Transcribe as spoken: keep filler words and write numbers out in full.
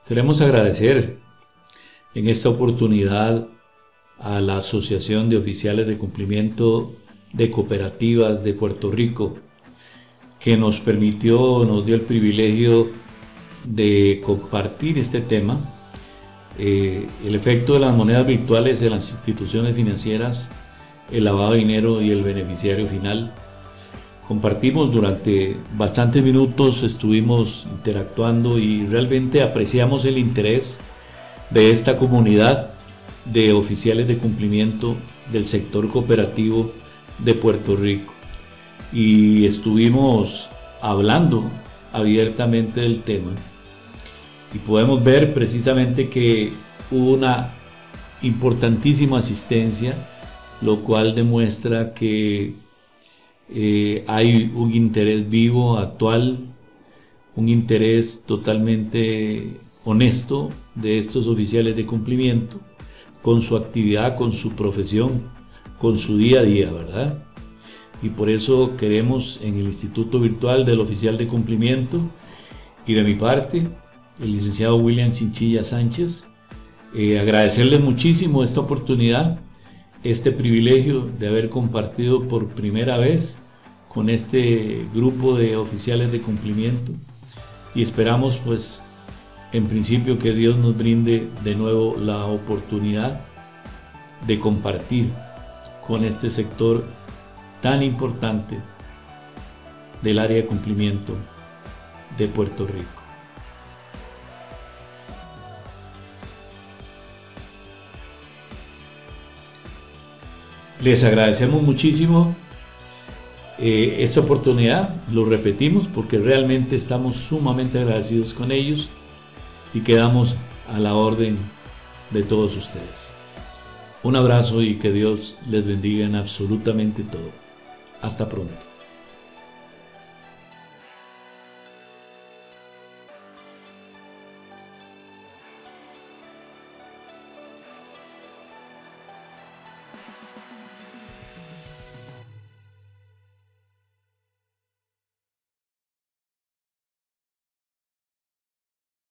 Queremos agradecer en esta oportunidad a la Asociación de Oficiales de Cumplimiento de Cooperativas de Puerto Rico, que nos permitió, nos dio el privilegio de compartir este tema, eh, el efecto de las monedas virtuales en las instituciones financieras, el lavado de dinero y el beneficiario final. Compartimos durante bastantes minutos, estuvimos interactuando y realmente apreciamos el interés de esta comunidad de oficiales de cumplimiento del sector cooperativo de Puerto Rico. Y estuvimos hablando abiertamente del tema y podemos ver precisamente que hubo una importantísima asistencia, lo cual demuestra que Eh, hay un interés vivo, actual, un interés totalmente honesto de estos oficiales de cumplimiento con su actividad, con su profesión, con su día a día, ¿verdad? Y por eso queremos en el Instituto Virtual del Oficial de Cumplimiento y de mi parte, el licenciado William Chinchilla Sánchez, eh, agradecerles muchísimo esta oportunidad, este privilegio de haber compartido por primera vez con este grupo de oficiales de cumplimiento, y esperamos pues en principio que Dios nos brinde de nuevo la oportunidad de compartir con este sector tan importante del área de cumplimiento de Puerto Rico. Les agradecemos muchísimo eh, esta oportunidad, lo repetimos porque realmente estamos sumamente agradecidos con ellos y quedamos a la orden de todos ustedes. Un abrazo y que Dios les bendiga en absolutamente todo. Hasta pronto.